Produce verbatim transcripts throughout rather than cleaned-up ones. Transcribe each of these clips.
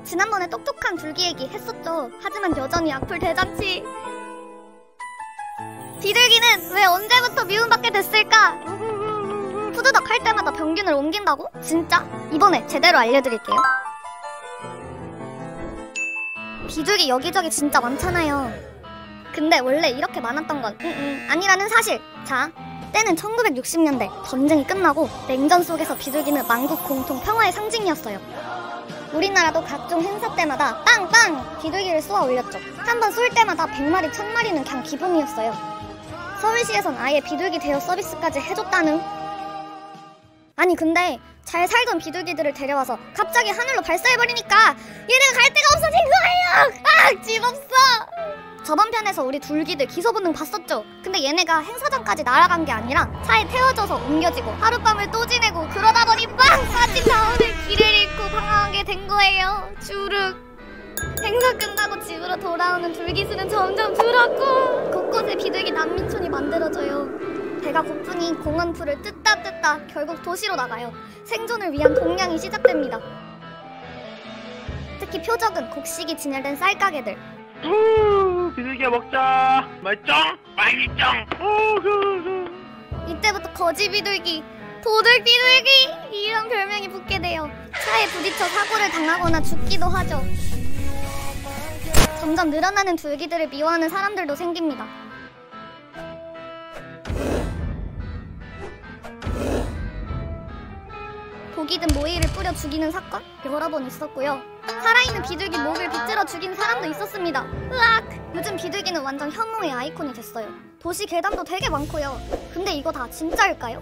지난번에 똑똑한 둘기 얘기 했었죠. 하지만 여전히 악플 대잔치. 비둘기는 왜 언제부터 미움받게 됐을까? 푸드덕 할 때마다 병균을 옮긴다고? 진짜? 이번에 제대로 알려드릴게요. 비둘기 여기저기 진짜 많잖아요. 근데 원래 이렇게 많았던 건 음, 음, 아니라는 사실. 자, 때는 천구백육십 년대 전쟁이 끝나고 냉전 속에서 비둘기는 만국 공통 평화의 상징이었어요. 우리나라도 각종 행사 때마다 빵빵 비둘기를 쏘아 올렸죠. 한 번 쏠 때마다 백 마리, 천 마리는 그냥 기본이었어요. 서울시에선 아예 비둘기 대여 서비스까지 해줬다는. 아니 근데 잘 살던 비둘기들을 데려와서 갑자기 하늘로 발사해버리니까 얘네가 갈 데가 없어진 거예요. 아, 집 없어. 저번 편에서 우리 둘기들 기소 본능 봤었죠. 근데 얘네가 행사장까지 날아간 게 아니라 차에 태워져서 옮겨지고 하룻밤을 또 지내고 그러다 보니 빵! 빠진 다음에 길을 잃고 방황하게 된 거예요. 주륵. 행사 끝나고 집으로 돌아오는 둘기 수는 점점 줄었고 곳곳에 비둘기 난민촌이 만들어져요. 배가 고프니 공원풀을 뜯다 뜯다 결국 도시로 나가요. 생존을 위한 동냥이 시작됩니다. 특히 표적은 곡식이 진열된 쌀가게들. 후, 비둘기야 먹자. 맛있죠? 맛있죠? 후후후. 이때부터 거지 비둘기, 도들 비둘기 이런 별명이 붙게 돼요. 차에 부딪혀 사고를 당하거나 죽기도 하죠. 점점 늘어나는 둘기들을 미워하는 사람들도 생깁니다. 독이 든 모이를 뿌려 죽이는 사건 여러 번 있었고요. 살아있는 비둘기 목을 비틀어 죽인 사람도 있었습니다. 으악! 요즘 비둘기는 완전 혐오의 아이콘이 됐어요. 도시 괴담도 되게 많고요. 근데 이거 다 진짜일까요?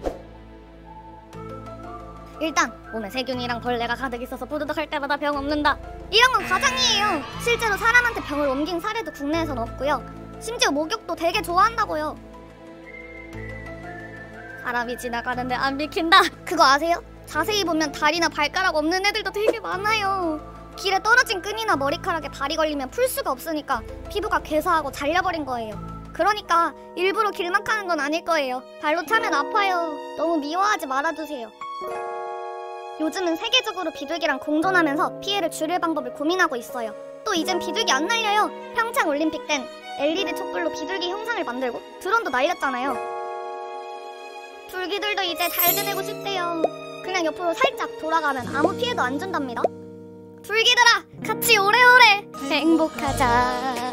일단 몸에 세균이랑 벌레가 가득 있어서 부드덕 할 때마다 병 옮는다. 이런 건 과장이에요. 실제로 사람한테 병을 옮긴 사례도 국내에선 없고요. 심지어 목욕도 되게 좋아한다고요. 사람이 지나가는데 안 비킨다. 그거 아세요? 자세히 보면 다리나 발가락 없는 애들도 되게 많아요. 길에 떨어진 끈이나 머리카락에 발이 걸리면 풀 수가 없으니까 피부가 괴사하고 잘려버린 거예요. 그러니까 일부러 길막하는 건 아닐 거예요. 발로 차면 아파요. 너무 미워하지 말아주세요. 요즘은 세계적으로 비둘기랑 공존하면서 피해를 줄일 방법을 고민하고 있어요. 또 이젠 비둘기 안 날려요. 평창올림픽 땐 엘이디 촛불로 비둘기 형상을 만들고 드론도 날렸잖아요. 둘기들도 이제 잘 지내고 싶대요. 그냥 옆으로 살짝 돌아가면 아무 피해도 안 준답니다. 둘기들아, 같이 오래오래 행복하자.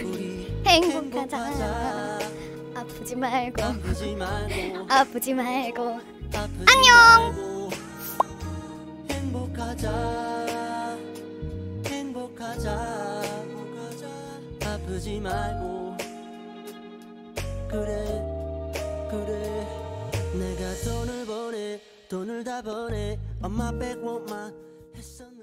행복하자. 아프지 말고 아프지 말고 안녕. 행복하자. 행복하자. 아프지 말고 그래 그래. 내가 돈을 보내 돈을 다 보내 엄마 빼고만 했었